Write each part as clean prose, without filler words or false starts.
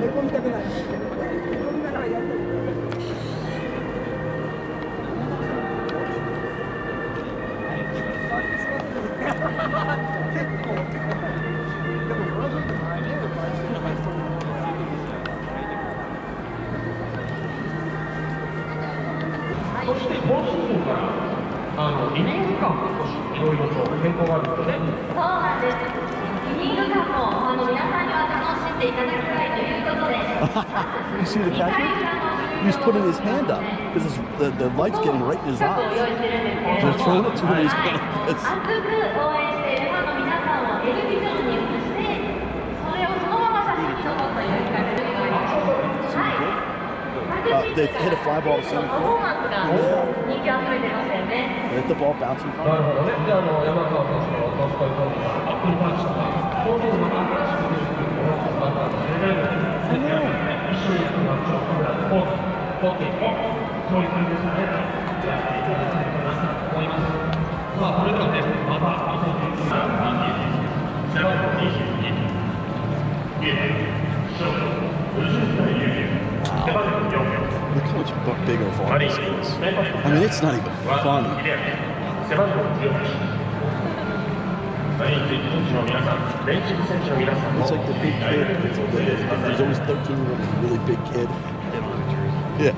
そして今シーズンからイニング間も少しいろいろと変更があるんですよね。 そうなんです。イニング間も皆さんには楽しんでいただきたいということで。 You see the catcher? He's putting his hand up because the light's getting right in his eyes. They're throwing it to him. He's going like this. 熱く応援しているファンの皆さんをテレビジョンに映して、それをそのまま写真に撮ったという企画でございます。はい。 They hit a fly ball to center パフォーマンスが人気を集めてましたよね。 Hit the ball bouncing from なるほどね。で、山川選手のトスコイ投手がアップに関しては、このまま新しく出てくるものをまた入れられるので、一緒にカメラで撮っていこう。そういう感じですかね。やっていただきたいかなと思います。まあ、それではね、また2023年背番号22、ゲーム、ショート、50代ユニオン。Look how much bigger for it. I mean, it's not even funny. It's like the big kid. There's always 13-year-old, really big kid. Yeah.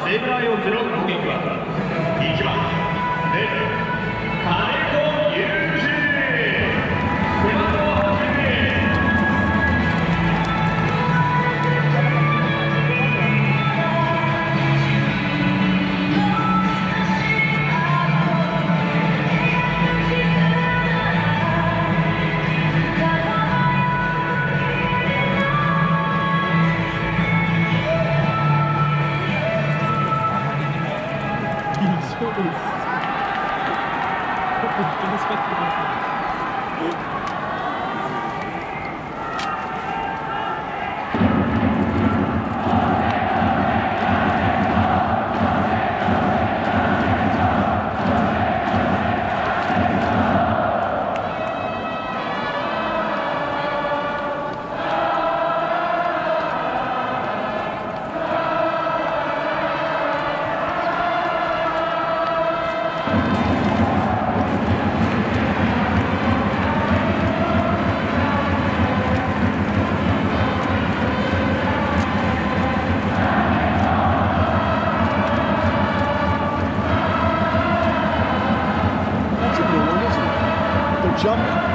西武ライオンズの攻撃は1番レフト金子裕二背番号8名 Jumping.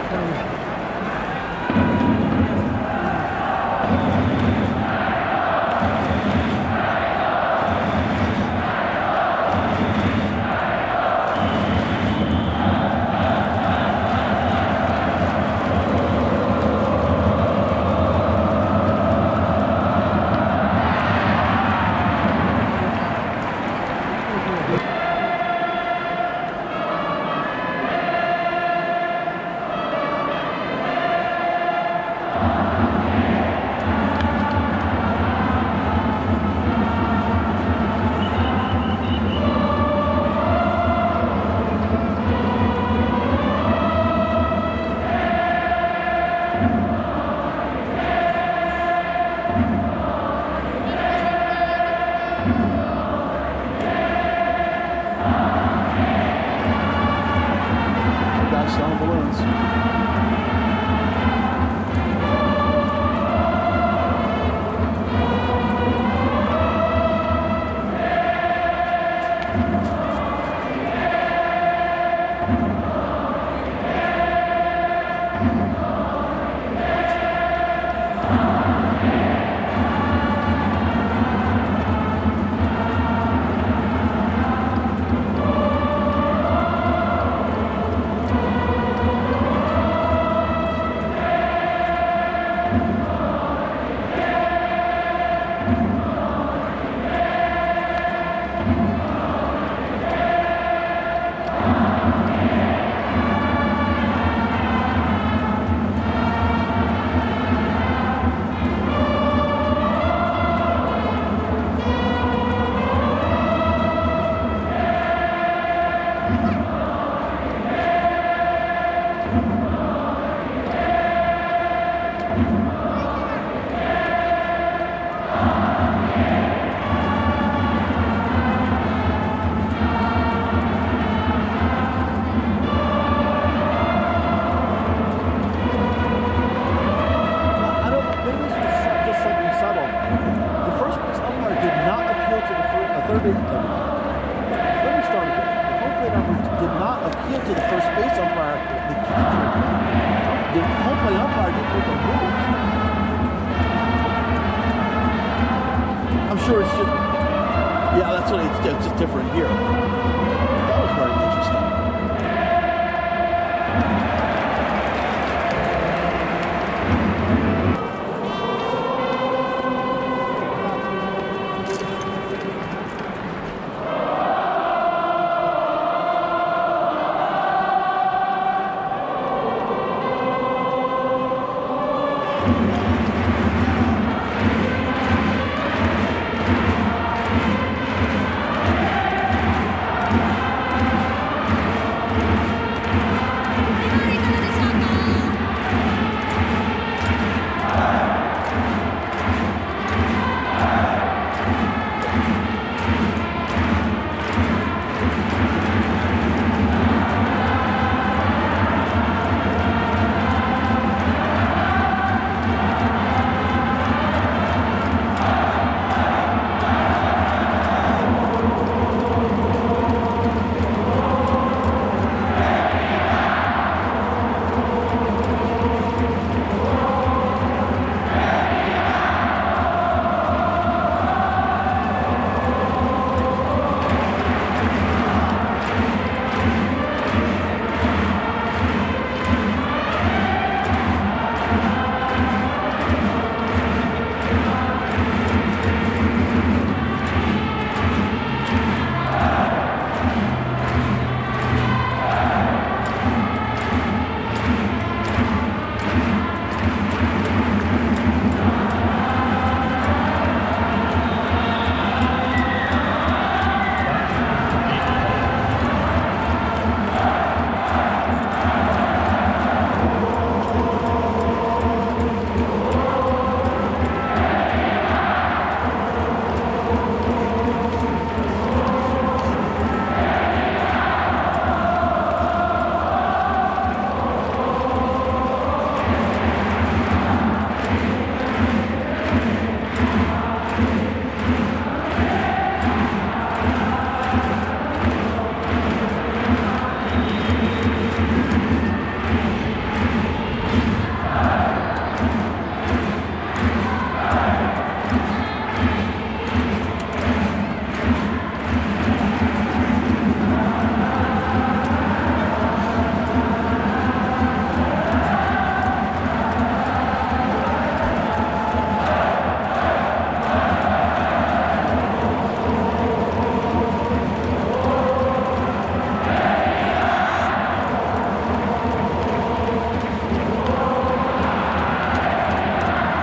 Selling balloons. To the first base umpire, the catcher, the home plate umpire didn't make a move. I'm sure it's just, yeah, that's what it's just different here. That was very interesting.